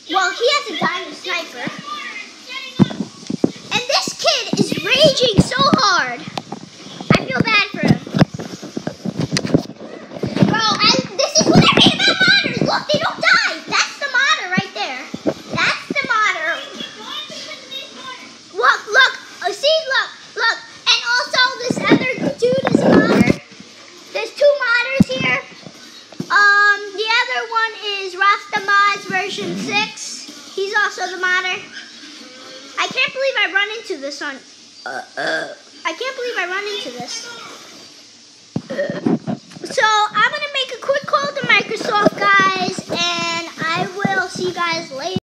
Well, he has a diamond sniper. And this kid is raging so hard. I feel bad for him. Bro, this is what I hate about modders. Look, they don't die. That's the modder right there. That's the modder. Look. See, look. And also this other dude is a modder. There's two modders here. The other one is Rastamods version 6. He's also the modder. I can't believe I run into this on. I can't believe I run into this. So I'm gonna make a quick call to Microsoft, guys, and I will see you guys later.